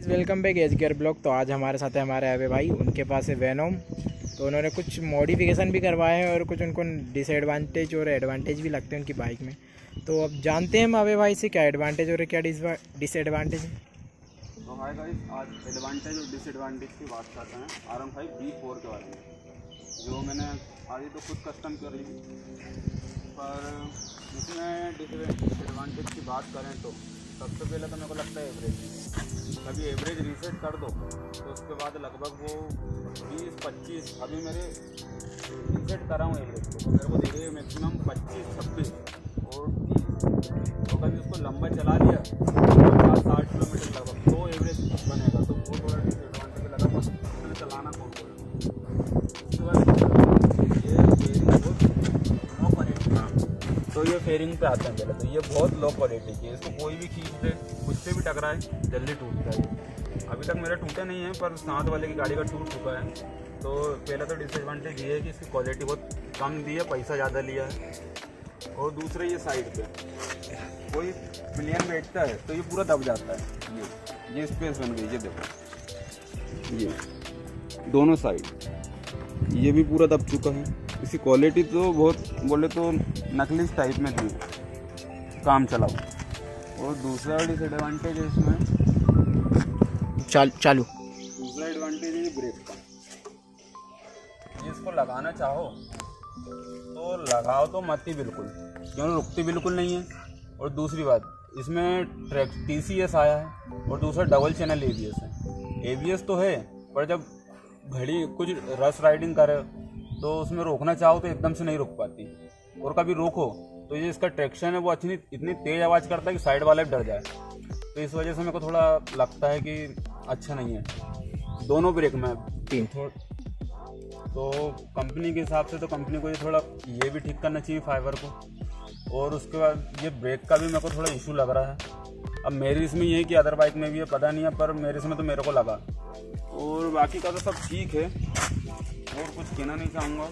Welcome back age care blog. तो आज हमारे साथ है हमारे अबे भाई, उनके पास है वेनोम। तो उन्होंने कुछ मॉडिफिकेशन भी करवाए हैं और कुछ उनको डिसएडवांटेज और एडवांटेज भी लगते हैं उनकी बाइक में। तो अब जानते हैं हम अबे भाई से क्या एडवांटेज और क्या डिसएडवांटेज है। तो हाय गाइस, आज एडवांटेज और डिसएडवांटेज की बात करते हैं R15 V4 के बारे में, जो मैंने आज तो खुद कस्टम कर ली। पर इसमें डिसएडवांटेज की बात करें तो सबसे पहले तो मेरे को लगता है एवरेज। कभी एवरेज रीसेट कर दो तो उसके बाद लगभग वो 20-25, अभी मेरे रीसेट करा हूँ एवरेज को, तो मेरे को देखिए मैक्सिमम 25-26 और 30। तो कभी उसको लंबा चला लिया 50-60 किलोमीटर लगभग तो एवरेज बनेगा, तो वो थोड़ा डिसएडवांटेज लगा। पर मैंने चलाना कौन बोला। उसके बाद ये फेयरिंग बहुत लो क्वालिटी, तो ये फेयरिंग पे आते हैं पहले तो ये बहुत लो क्वालिटी की है। इसको कोई भी खींच दे, खुद से भी टकराए जल्दी टूटता है। अभी तक मेरा टूटे नहीं है, पर साथ वाले की गाड़ी का टूट चुका है। तो पहला तो डिसएडवांटेज ये है कि इसकी क्वालिटी बहुत कम दी है, पैसा ज़्यादा लिया है। और दूसरे ये साइड पे कोई प्लेन बैठता है तो ये पूरा दब जाता है। ये स्पेस बन गई, ये देखो, ये दोनों साइड ये भी पूरा दब चुका है। इसकी क्वालिटी तो बहुत बोले तो नकली टाइप में थी, काम चलाओ। और दूसरा डिसएडवांटेज है इसमें चालू दूसरा एडवांटेज है ब्रेक का। इसको लगाना चाहो तो लगाओ तो मत ही बिल्कुल, क्योंकि रुकती बिल्कुल नहीं है। और दूसरी बात, इसमें TCS आया है और दूसरा डबल चैनल ABS है। ABS तो है, पर जब घड़ी कुछ रश राइडिंग करे तो उसमें रोकना चाहो तो एकदम से नहीं रुक पाती, और कभी रोको तो ये इसका ट्रैक्शन है वो इतनी तेज़ आवाज़ करता है कि साइड वाले डर जाए। तो इस वजह से मेरे को थोड़ा लगता है कि अच्छा नहीं है दोनों ब्रेक में। तो कंपनी के हिसाब से तो कंपनी को ये थोड़ा ये भी ठीक करना चाहिए फाइबर को। और उसके बाद ये ब्रेक का भी मेरे को थोड़ा इशू लग रहा है। अब मेरी इसमें ये है कि अदर बाइक में भी है पता नहीं है, पर मेरे इसमें तो मेरे को लगा। और बाकी का तो सब ठीक है, और कुछ कहना नहीं चाहूँगा।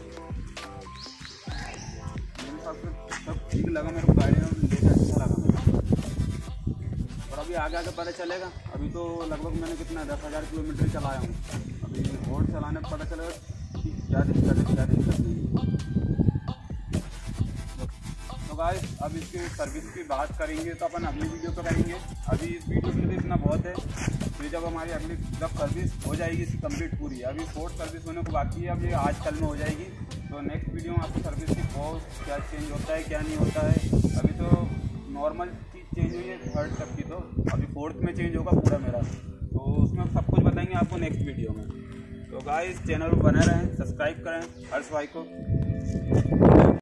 मेरे हिसाब से सब ठीक लगा मेरे को, गाड़ी में लेकर अच्छा लगा मेरे को। और अभी आगे आगे पता चलेगा। अभी तो लगभग मैंने कितना 10,000 किलोमीटर चलाया हूँ। अभी रोड चलाने पर पता चलेगा कि क्या दिक्कत नहीं। तो गाइस, अब इसकी सर्विस की बात करेंगे तो अपन अगली वीडियो पे करेंगे। अभी इस वीडियो के लिए इतना बहुत है। फिर जब हमारी अगली सर्विस हो जाएगी इसकी कंप्लीट पूरी, अभी 4th सर्विस होने को बाकी है, अब ये आज कल में हो जाएगी। तो नेक्स्ट वीडियो में आपको सर्विस की बहुत क्या चेंज होता है क्या नहीं होता है। अभी तो नॉर्मल चीज़ चेंज हुई है 3rd तक की, तो अभी 4th में चेंज होगा पूरा मेरा। तो उसमें सब कुछ बताएंगे आपको नेक्स्ट वीडियो में। तो गाइस, चैनल पर बने रहें, सब्सक्राइब करें हर्ष भाई को।